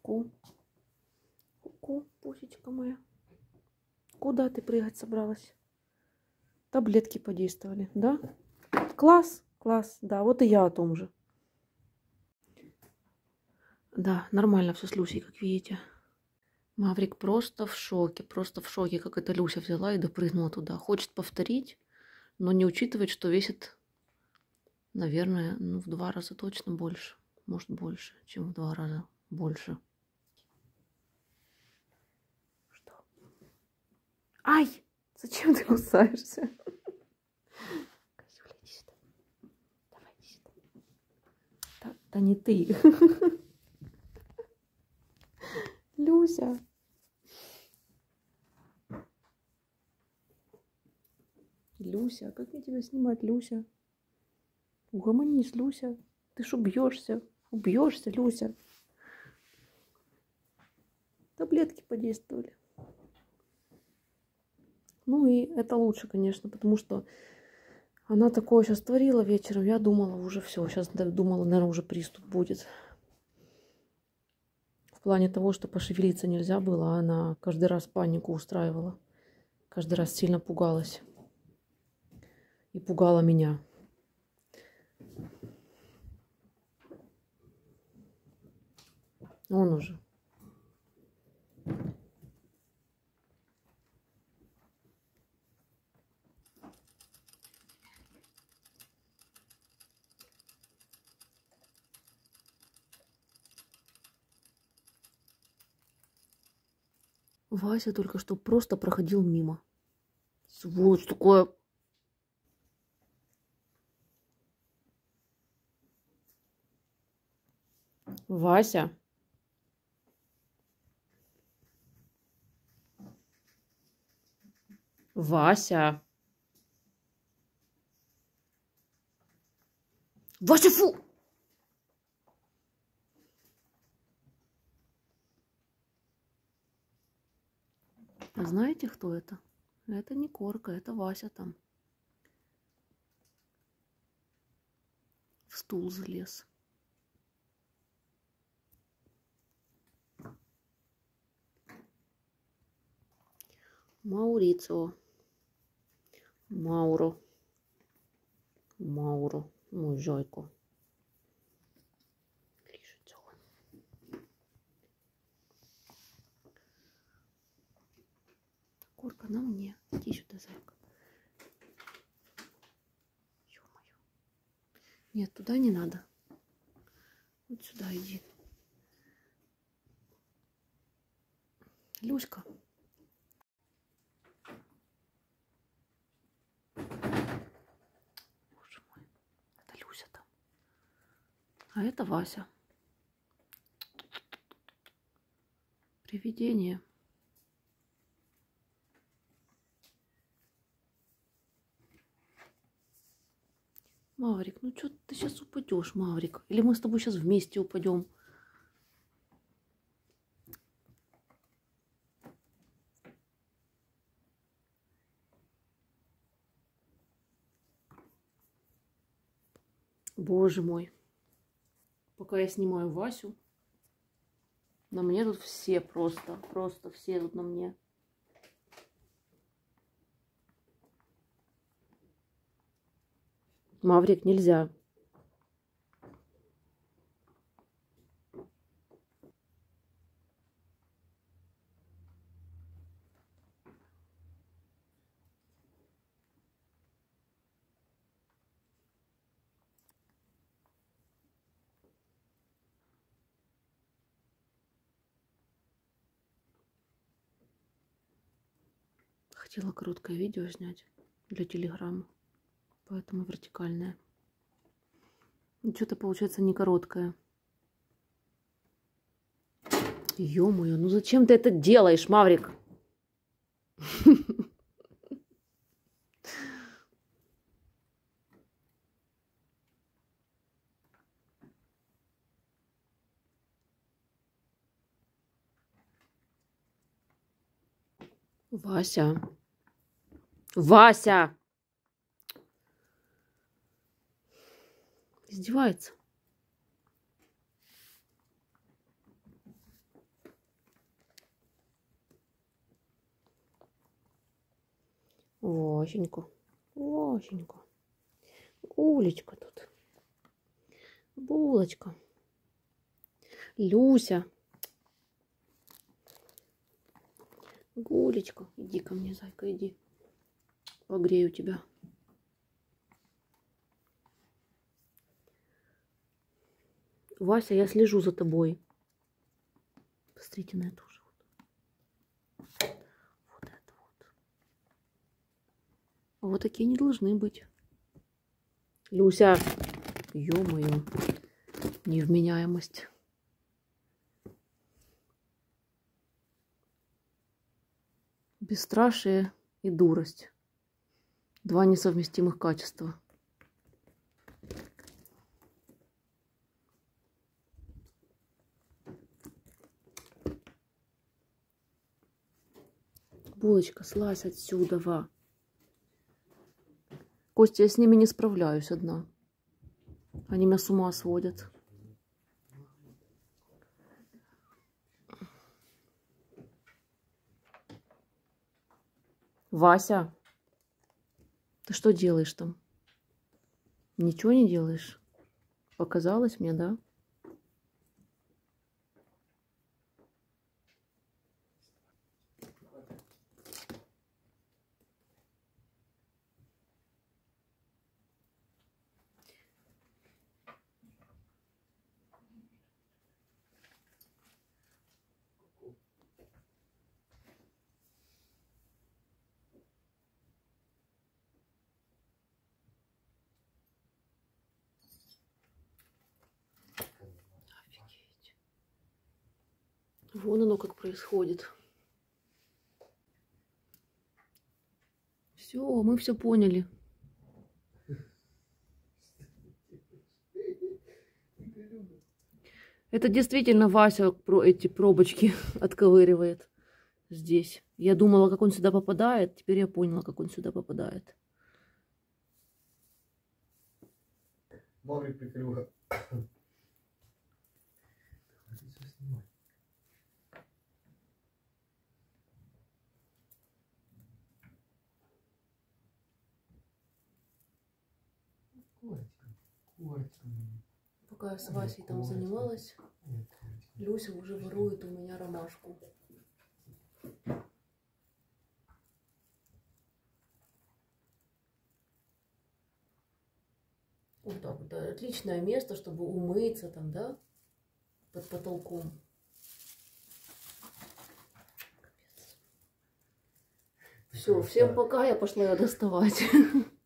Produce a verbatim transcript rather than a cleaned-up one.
Ку-ку. Ку-ку, пусечка моя. Куда ты прыгать собралась? Таблетки подействовали, да? Класс, класс, да, вот и я о том же. Да, нормально все с Люсей, как видите. Маврик просто в шоке, просто в шоке, как эта Люся взяла и допрыгнула туда. Хочет повторить, но не учитывает, что весит, наверное, ну, в два раза точно больше. Может, больше, чем в два раза больше. Что? Ай! Зачем ты кусаешься? Козюля, иди сюда. Давай, иди сюда. Да, да не ты. Люся. Люся, как мне тебя снимать, Люся? Угомонись, Люся. Ты ж убьешься. Убьешься, Люся. Таблетки подействовали. Ну и это лучше, конечно, потому что она такое сейчас творила вечером. Я думала, уже все. Сейчас думала, наверное, уже приступ будет. В плане того, что пошевелиться нельзя было, а она каждый раз панику устраивала. Каждый раз сильно пугалась. И пугала меня. Он уже. Вася только что просто проходил мимо. Сволочь такое. Вася. Вася. Вася, фу! А знаете, кто это? Это не Корка, это Вася там. В стул залез. Маурицио. Мауро. Мауро. Ну, зайку. Лижется он. Корка на мне. Иди сюда, зайка. Ё-моё. Нет, туда не надо. Вот сюда иди. Люська. Боже мой. Это Люся там. А это Вася. Привидение. Маврик, ну что ты сейчас упадешь, Маврик? Или мы с тобой сейчас вместе упадем? Боже мой. Пока я снимаю Васю, на мне тут все просто, просто все тут на мне. Маврик, нельзя. Хотела короткое видео снять для телеграмма, поэтому вертикальное. Что-то получается не короткое. Ё-моё, ну зачем ты это делаешь, Маврик? Вася. Вася! Издевается. Васенька, Васенька. Гулечка тут. Булочка. Люся. Гулечка. Иди ко мне, зайка, иди. Погрею тебя. Вася, я слежу за тобой. Посмотрите на эту же. Вот это вот. А вот такие не должны быть. Люся. Ё-моё. Невменяемость. Бесстрашие и дурость. Два несовместимых качества. Булочка, слазь отсюда, ва. Костя, я с ними не справляюсь одна. Они меня с ума сводят. Вася, ты что делаешь там? Ничего не делаешь? Показалось мне, да? Офигеть. Вон оно как происходит. Все, мы все поняли. Это действительно Вася про эти пробочки отковыривает здесь. Я думала, как он сюда попадает. Теперь я поняла, как он сюда попадает. Маврик прикрыл. Пока я с Васей там занималась, Люся уже ворует у меня ромашку. Вот так вот, да. Отличное место, чтобы умыться там, да, под потолком. Все, всем пока, я пошла ее доставать.